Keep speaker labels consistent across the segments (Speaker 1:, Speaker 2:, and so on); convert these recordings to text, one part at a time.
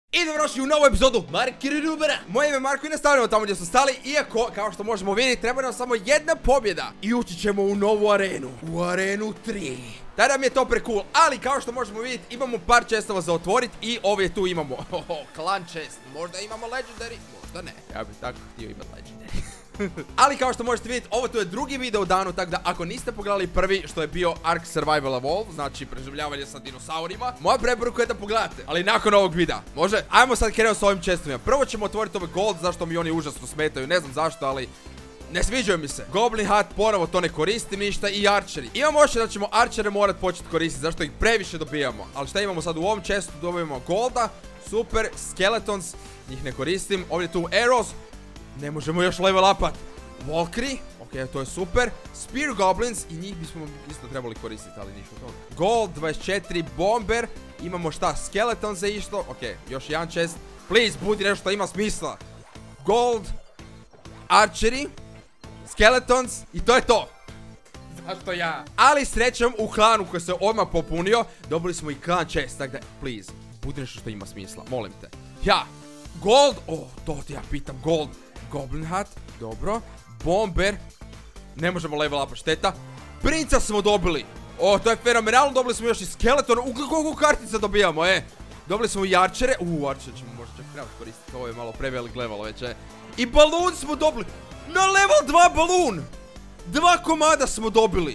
Speaker 1: I dobrodošli u novu epizodu Markirubera. Moje ime je Marko i nastavljamo tamo gdje smo stali. Iako, kao što možemo vidjeti, treba nam samo jedna pobjeda i ući ćemo u novu arenu. U arenu 3. Tada mi je to pre-cool, ali kao što možemo vidjeti, imamo par čestova za otvoriti. I ovdje tu imamo klan čest. Možda imamo legendary, možda ne. Ja bih tako htio imati legendary. Ali kao što možete vidjeti, ovo tu je drugi video u danu, tako da ako niste pogledali prvi, što je bio Ark Survival Evolve, znači preživljavanje sa dinosaurima, moja preporuka je da pogledate, ali nakon ovog videa. Može? Ajmo sad krenuti s ovim čestovima. Prvo ćemo otvoriti ove gold, zašto mi oni užasno smetaju, ne znam zašto, ali ne sviđaju mi se. Goblin Hat, ponovo to ne koristim ništa, i archeri. Imamo ošće da ćemo archere morati početi koristiti, zašto ih previše dobijamo. Ali šta imamo sad u ovom chestu? Dobijemo golda, super, skeletons, njih ne koristim. Ovdje tu arrows, ne možemo još level upat. Valkyrie, ok, to je super. Spear goblins, i njih bismo isto trebali koristiti, ali ništa od toga. Gold, 24, bomber. Imamo šta, skeletons za isto. Ok, još jedan chest. Please, budi nešto što ima smisla. Gold, archery, skeletons, i to je to. Zašto ja? Ali srećom u klanu koji se odmah popunio, dobili smo i klan chest, tako da, please, budi nešto što ima smisla, molim te. Ja, gold, to ti ja pitam, gold. Goblin Hat, dobro. Bomber, ne možemo level upa, šteta. Princa smo dobili. To je fenomenalno, dobili smo još i skeleton. Koliko kartica dobijamo, Dobili smo i arčere. Arčere ćemo možda čak trebati koristiti. Ovo je malo prevelik level već, I balun smo dobili. Na level 2 balun. 2 komada smo dobili.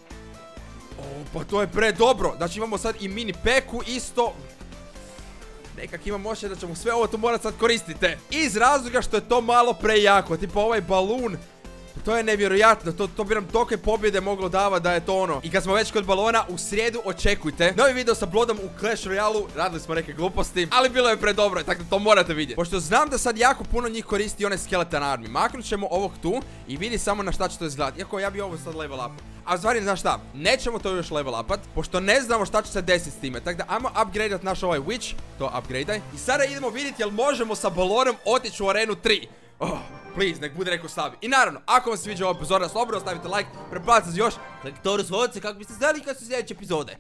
Speaker 1: Pa to je predobro. Znači imamo sad i mini peku isto. Nekak imam ošće da ćemo sve ovo tu morat sad koristiti. Iz razloga što je to malo prejako. Tipa ovaj balun, to je nevjerojatno. To bi nam tolike pobjede moglo davati da je to ono. I kad smo već kod balona, u srijedu očekujte novi video sa Bloodom u Clash Royale-u. Radili smo neke gluposti, ali bilo je predobro, tako da to morate vidjeti. Pošto znam da sad jako puno njih koristi one skeleton army, maknut ćemo ovog tu i vidi samo na šta će to izgledati. Iako ja bi ovo sad level up. A stvari, znaš šta, nećemo to još level upat, pošto ne znamo šta će se desiti s time. Tako da ajmo upgradeat naš ovaj witch, to upgradeaj. I sada idemo vidjeti jel možemo sa balonom otići u arenu 3. Please, nek bude neko stavi. I naravno, ako vam se sviđa ova epizoda, slobodno stavite like, preplatite se još, kliknite u zvonce kako biste znali kad su sljedeće epizode.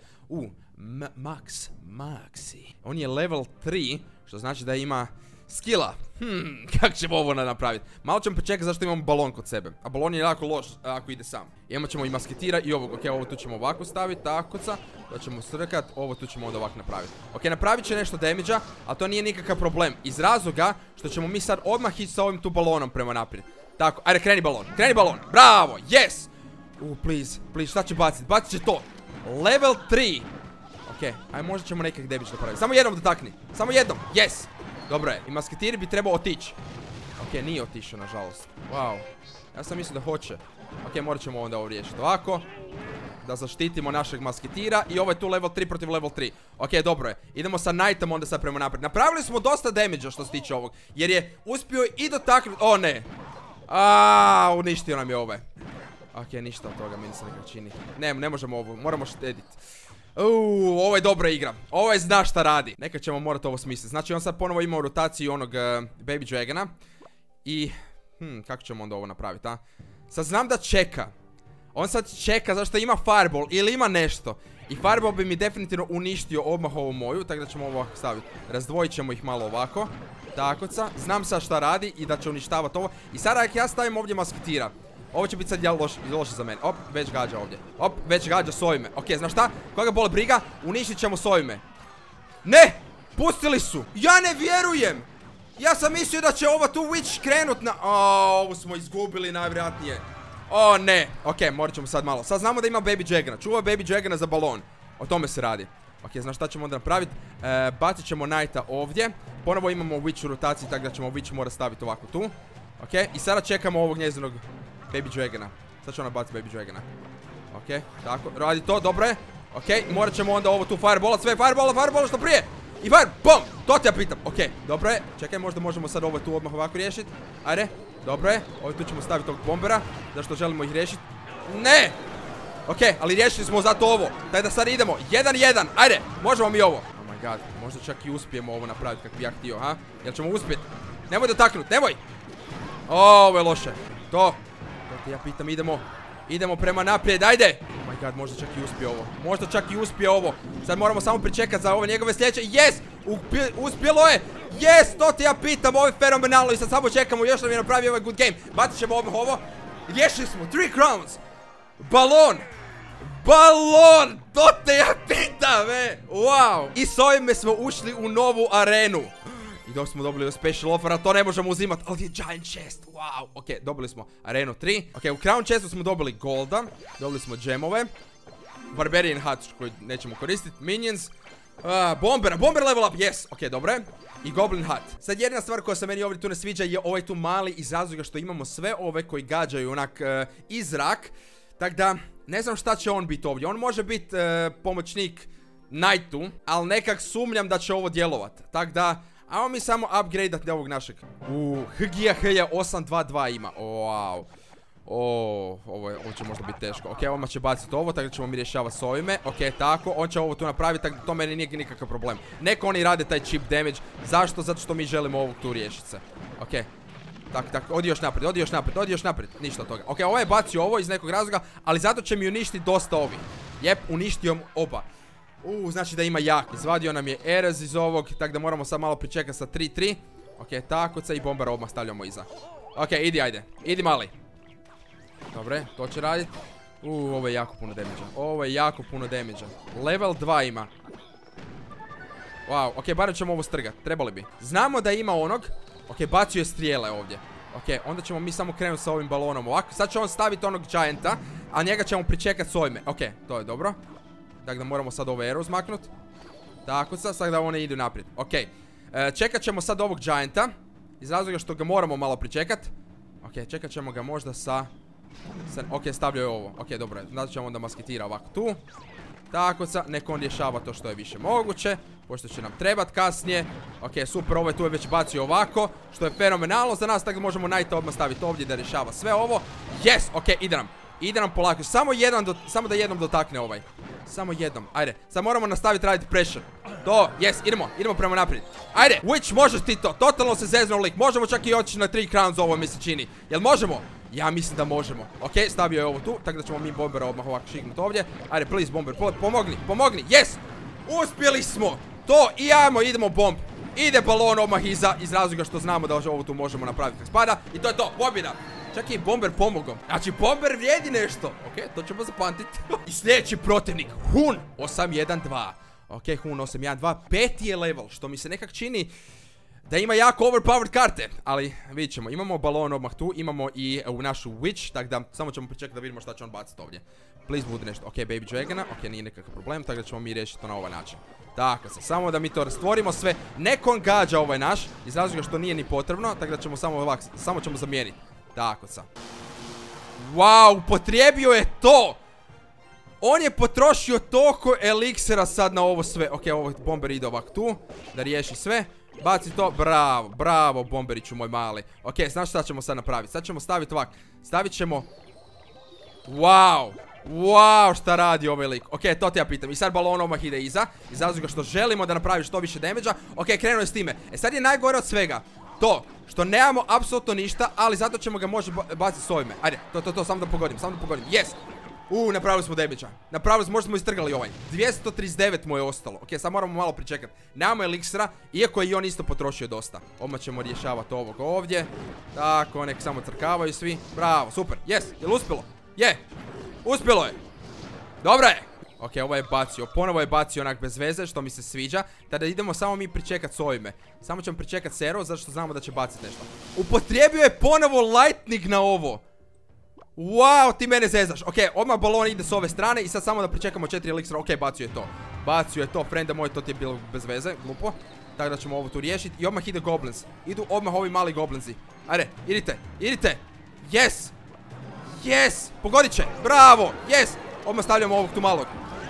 Speaker 1: Maxi. On je level 3, što znači da ima skilla. Kako ćemo ovo napraviti? Malo ćemo počekati zašto imamo balon kod sebe. A balon je jako loš ako ide sam. Imat ćemo i masketira i ovog. Ok, ovo tu ćemo ovako staviti, takoca. To ćemo srkat, ovo tu ćemo onda ovako napraviti. Ok, napravit će nešto damage-a, ali to nije nikakav problem. Iz razloga što ćemo mi sad odmah ići sa ovim tu balonom prema naprijed. Tako, ajde, kreni balon, bravo, yes! Please, šta će baciti? Bacit će to. Level 3. Ok, ajde, možda ćemo nekak damage napraviti. Samo jednom dotakni, samo jednom, yes! Dobro je, i masketiri bi trebao otići. Ok, nije otišao, nažalost. Wow, ja sam mislio da hoće. Ok, morat ćemo onda ovo riješiti ovako. Da zaštitimo našeg masketira. I ovo je tu level 3 protiv level 3. Ok, dobro je, idemo sa Knightom onda sad prema naprijed. Napravili smo dosta damage-a što se tiče ovog, jer je uspio i dotaknuti. Ne. Uništio nam je ove. Ok, ništa od toga meni se nekako čini. Ne možemo ovo, moramo štediti. Ovo je dobra igra. Ovo je zna šta radi. Nekad ćemo morati ovo smisliti. Znači on sad ponovo ima u rotaciji onog Baby Dragona. I kako ćemo onda ovo napraviti, a? Sad znam da čeka. On sad čeka zašto ima Fireball ili ima nešto. I Fireball bi mi definitivno uništio odmah ovu moju. Tako da ćemo ovo ovako staviti. Razdvojit ćemo ih malo ovako. Takoca. Znam sad šta radi i da će uništavati ovo. I sada ako ja stavim ovdje masketira, ovo će biti sad loše za mene. Već gađa ovdje. Već gađa s ovime. Ok, znaš šta? Koga boli briga, uništit ćemo s ovime. Ne! Pustili su! Ja ne vjerujem! Ja sam mislio da će ova tu witch krenut na... Ovo smo izgubili najvjerojatnije. Ne! Ok, morat ćemo sad malo. Sad znamo da ima Baby Dragona. Čuva Baby Dragona za balon. O tome se radi. Ok, znaš šta ćemo onda napraviti? Bacit ćemo Knighta ovdje. Ponovo imamo witch u rotaciji, tako da ćemo witch morat staviti ovako tu. Ok, i sada čekamo ovog njezinog Baby Dragona. Sad će ona baciti Baby Dragona. Ok, tako, radi to, dobro je. Ok, morat ćemo onda ovo tu fireballat, sve fireballa što prije. I bom, to te ja pitam. Ok, dobro je, čekaj, možda možemo sad ovo tu odmah ovako riješiti. Ajde, dobro je, ovo tu ćemo staviti tog bombera. Zašto želimo ih riješiti? Ne! Ok, ali riješili smo zato ovo. Daj da sad idemo, 1-1, ajde, možemo mi ovo. Oh my god, možda čak i uspijemo ovo napraviti kako bi ja htio, ha? Jel ćemo uspjeti? Nemoj dotaknut, nemoj! Ovo je loše, to ja pitam, idemo prema naprijed, ajde! Oh my god, možda čak i uspije ovo. Sad moramo samo pričekati za ove njegove sljedeće. Yes! Uspjelo je! Yes, to ti ja pitam, ovo je fenomenalno i sad samo čekamo, još nam je napravio ovaj good game. Bacit ćemo odmah ovo. Riješili smo, 3 crowns. Balon! Balon! To te ja pitam, wow! I s ovime smo ušli u novu arenu. I dok smo dobili special offer, to ne možemo uzimati, ali je giant chest, wow! Ok, dobili smo arenu 3. Ok, u crown chestu smo dobili golda, dobili smo gemove, Barbarian Hut koji nećemo koristiti, minions, bomber level up, yes, ok, dobro je. I Goblin Hut. Sad jedna stvar koja se meni ovdje tu ne sviđa je ovaj tu mali iz razloga što imamo sve ove koji gađaju onak i zrak. Tako da, ne znam šta će on biti ovdje. On može biti pomoćnik Knightu, ali nekak sumnjam da će ovo djelovat. Tako da, ajmo mi samo upgradeat ovog našeg. Hgija 822 ima. Wow. Ovo će možda biti teško. Ok, ovdje će baciti ovo, tako da ćemo mi rješavati s ovime. Ok, tako, on će ovo tu napraviti, tako da to meni nije nikakav problem. Neko oni rade taj chip damage. Zašto? Zato što mi želimo ovog tu riješiti se. Ok, tako, odi još naprijed, ništa od toga. Ok, ovo je bacio ovo iz nekog razloga, ali zato će mi uništiti dosta ovi. Jep, uništio oba. Znači da ima jak. Izvadio nam je Erez iz ovog, tako da moramo sad malo pričekati sa 3-3. Ok, tako, i bombara odmah stavljamo iza. Ok, idi mali. Dobre, to će raditi. Ovo je jako puno damage-a. Level 2 ima. Wow, ok, barem ćemo ovo strgati, trebali bi. Znamo da ima onog. Ok, bacio je strijele ovdje. Ok, onda ćemo mi samo krenuti sa ovim balonom ovako. Sad će on staviti onog gianta, a njega ćemo pričekati s ovime. Ok, to je dobro. Dakle, da moramo sad ove arrows maknuti. Tako sad da one idu naprijed. Ok, čekat ćemo sad ovog gianta. Iz razloga što ga moramo malo pričekati. Ok, čekat ćemo ga možda sa... Ok, stavljaju ovo. Ok, dobro je. Znači ćemo onda masketira ovako tu. Tako sad, neko on rješava to što je više moguće. Pošto će nam trebat kasnije. Ok, super, ovo je tu je već bacio ovako. Što je fenomenalno za nas, tako da možemo Knighta odmah staviti ovdje da rješava sve ovo. Yes, ok, ide nam polako. Samo da jednom dotakne ovaj. Samo jednom, ajde. Sad moramo nastaviti raditi pressure. To, yes, idemo prema naprijed. Ajde, Witch, možeš ti to. Totalno se zeznuo lik. Možemo čak i otići na 3 crowns ovo mi se čini. Jel možemo? Ja mislim da možemo. Ok, stavio je ovo tu, tako da ćemo mi bombera odmah ovako šiknuti ovdje. Ajde, please, bomber, pomogni, yes! Uspjeli smo! To, i ajmo, idemo bomb. Ide balon odmah iza, iz razloga što znamo da ovo tu možemo napraviti kako spada. I to je to, pobjeda! Čak i bomber pomogao. Znači, bomber vrijedi nešto. Ok, to ćemo zapamtiti. I sljedeći protivnik, Hun 812. Ok, Hun 812, 5. je level, što mi se nekak čini da ima jako overpowered karte, ali vidit ćemo, imamo balon odmah tu, imamo i u našu witch, tako da samo ćemo pričekati da vidimo šta će on baciti ovdje. Please bude nešto, ok, baby dragona, ok, nije nekakav problem, tako da ćemo mi riješiti to na ovaj način. Tako se, samo da mi to stvorimo sve, neko gađa ovaj naš, iz razloga što nije ni potrebno, tako da ćemo samo ovako, samo ćemo zamijeniti. Tako sad. Wow, upotrijebio je to! On je potrošio toliko eliksira sad na ovo sve. Ok, ovo bomber ide ovak tu, da riješi sve. Baci to, bravo bomberiću moj mali. Ok, znaš šta ćemo sad napraviti? Sad ćemo staviti ovak, stavit ćemo... Wow, šta radi ovaj lik. Ok, to te ja pitam. I sad balon odmah ide iza, iz razloga što želimo da napravi što više damage-a. Ok, krenuo je s time. Sad je najgore od svega to što nemamo apsolutno ništa, ali zato ćemo ga možda baciti s ovime. Ajde, to, samo da pogodim, yes. Napravili smo damage-a. Možda smo istrgali ovaj. 239 mu je ostalo. Ok, sad moramo malo pričekati. Nemamo eliksira, iako je i on isto potrošio dosta. Odmah ćemo rješavati ovog ovdje. Tako, nek samo crkavaju svi. Bravo, super, yes, jel uspjelo? Je, uspjelo je. Dobro je. Ok, ovo je bacio, ponovo je bacio onak bez veze, što mi se sviđa. Tada idemo samo mi pričekati s ovime. Samo ćemo pričekati Sero, zato što znamo da će baciti nešto. Upotrijebio je ponovo lightning na ovo. Wow, ti mene zezaš. Ok, odmah balon ide s ove strane i sad samo da pričekamo 4 eliksira. Ok, bacio je to, frenda moj, to ti je bilo bez veze, glupo. Tako da ćemo ovo tu riješiti i odmah ide goblins. Idu odmah ovi mali goblinsi. Ajde, idite. Yes, pogodit će, bravo, yes. Odmah stavljamo ovog tu malog.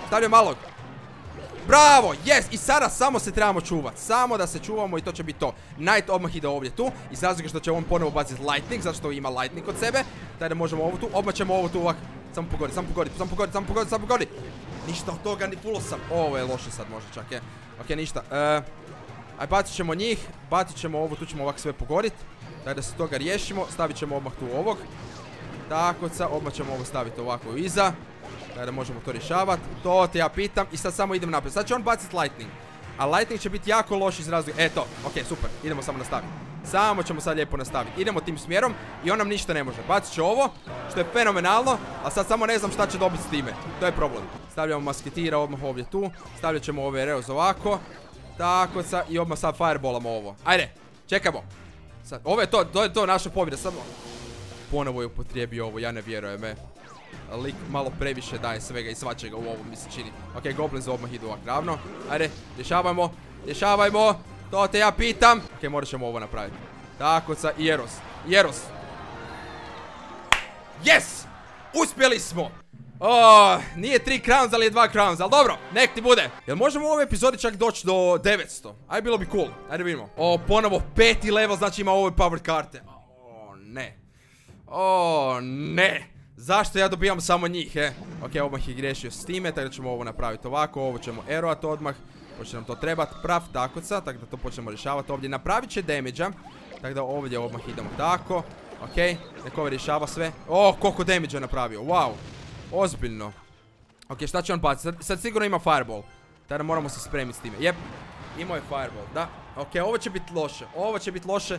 Speaker 1: Bravo, yes, i sada samo se trebamo čuvati. Samo da se čuvamo i to će biti to. Knight odmah ide ovdje tu, iz razloga što će on ponovo baciti lightning, zato što ima lightning kod sebe. Tako da možemo ovo tu, odmah ćemo ovo tu ovak. Samo pogodi. Ništa od toga, ni fulo sam. Ovo je loše sad možda čak, je. Ok, ništa. Aj, bacit ćemo njih, bacit ćemo ovo, tu ćemo ovak sve pogoditi. Tako da se toga riješimo, stavit ćemo odmah tu ovog. Tako, odmah ćemo ovo staviti ovako iza. Da možemo to rješavati. To te ja pitam. I sad samo idem naprijed. Sad će on baciti lightning. A Lightning će biti jako loš iz razloga. Eto, ok, super, idemo samo nastaviti. Samo ćemo sad lijepo nastaviti. Idemo tim smjerom i on nam ništa ne može. Bacit će ovo, što je fenomenalno, a sad samo ne znam šta će dobiti s time. To je problem. Stavljamo masketira odmah ovdje tu. Stavljat ćemo ove reoz ovako. Tako sad i odmah sad fireballamo ovo. Ajde, čekamo. Sad, ovo je to naša pobjeda. Samo ponovo je upotrijebio ovo, ja ne vjerujem, Lik malo previše daje svega i svačega u ovom, mi se čini. Ok, goblins odmah idu ovak ravno. Ajde, rješavajmo. To te ja pitam. Ok, morat ćemo ovo napraviti. Tako sad, i Eros. Yes! Uspjeli smo! Nije 3 crowns, ali je 2 crowns, ali dobro, nek ti bude. Jel možemo u ovoj epizodi čak doći do 900? Ajde, bilo bi cool, ajde vidimo. Ponovo 5. level, znači ima ove power karte. Ne. Zašto ja dobijam samo njih, Ok, odmah je griješio s time, tako da ćemo ovo napraviti ovako. Ovo ćemo eroat odmah. Počne nam to trebati, prav takoca, tako da to počnemo rješavati ovdje. Napravit će damage-a, tako da ovdje odmah idemo tako. Ok, nek ovo rješava sve. Koliko damage-a napravio, wow. Ozbiljno. Ok, šta će on baciti? Sad sigurno ima fireball. Tada moramo se spremiti s time. Jep, imao je fireball, da. Ok, ovo će biti loše.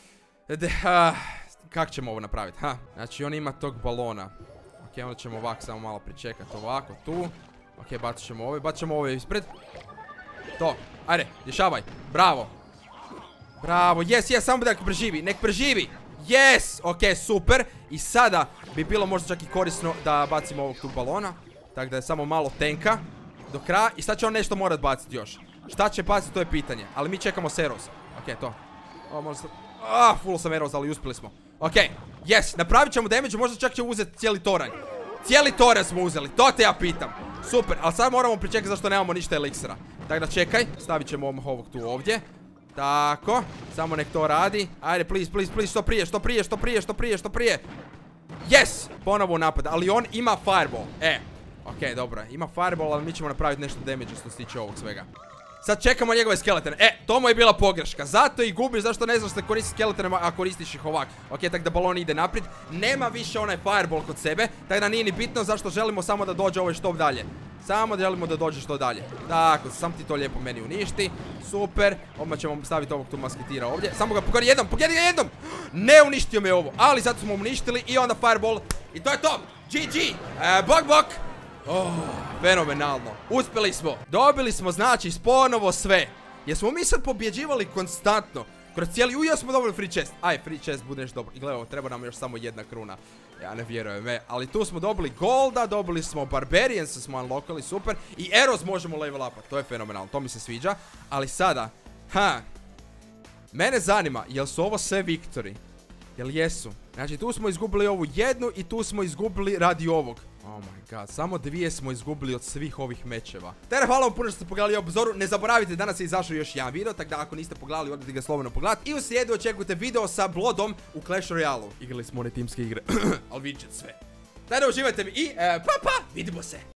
Speaker 1: Kako ćemo ovo napraviti, Znači on ima tog balona. Ok, onda ćemo ovako samo malo pričekati ovako, tu. Ok, bacit ćemo ovo ispred. To, ajde, rješavaj, bravo, yes, samo da nek preživi, yes, ok, super. I sada bi bilo možda čak i korisno da bacimo ovog tu balona. Tako da je samo malo tenka do kraja. I sad će on nešto morat baciti još. Šta će baciti, to je pitanje. Ali mi čekamo Seros. Ok, to. Full sam Eros, ali uspjeli smo. Ok, yes, napravit ćemo damage, možda čak će uzeti cijeli toranj. Cijeli toranj smo uzeli, to te ja pitam. Super, ali sad moramo pričekati zašto nemamo ništa eliksira. Tako da čekaj, stavit ćemo ovog tu ovdje. Tako, samo nek to radi. Ajde, please, što prije. Yes, ponovo napad, ali on ima fireball. Ok, dobro, ima fireball, ali mi ćemo napraviti nešto damage što se tiče ovog svega. Sad čekamo njegove skeletene. To mu je bila pogreška. Zato i gubiš, zašto ne znaš da koristiš skeletenima, a koristiš ih ovak. Ok, tako da balon ide naprijed. Nema više onaj fireball kod sebe. Tako da nije ni bitno zašto želimo samo da dođe ovo što dalje. Samo želimo da dođe što dalje. Tako, sam ti to lijepo meni uništi. Super. Odmah ćemo staviti ovog tu masketira ovdje. Samo ga pogodi jednom. Ne uništio me ovo. Ali zato smo uništili i onda fireball. I to je to. GG. Bok. Fenomenalno. Uspjeli smo. Dobili smo znači ponovo sve. Jer smo mi sad pobjeđivali konstantno. Kroz cijeli još smo dobili free chest. Free chest bude nešto dobro. I gledaj, treba nam još samo 1 kruna. Ja ne vjerujem, ali tu smo dobili golda, dobili smo barbarians, smo unlockali, super. I Eros možemo level upat, to je fenomenalno, to mi se sviđa. Ali sada, mene zanima, jel su ovo sve victory? Jel jesu? Znači tu smo izgubili ovu jednu i tu smo izgubili radi ovog. Oh my god, samo 2 smo izgubili od svih ovih mečeva. Tere, hvala vam puno što ste pogledali obzoru. Ne zaboravite, danas je izašao još jedan video, tako da ako niste pogledali, odite ga slobodno pogledati. I u srijedu očekujte video sa Bloodom u Clash Royale-u. Igrali smo one timske igre, ali vidjet sve. Tada uživajte mi i vidimo se.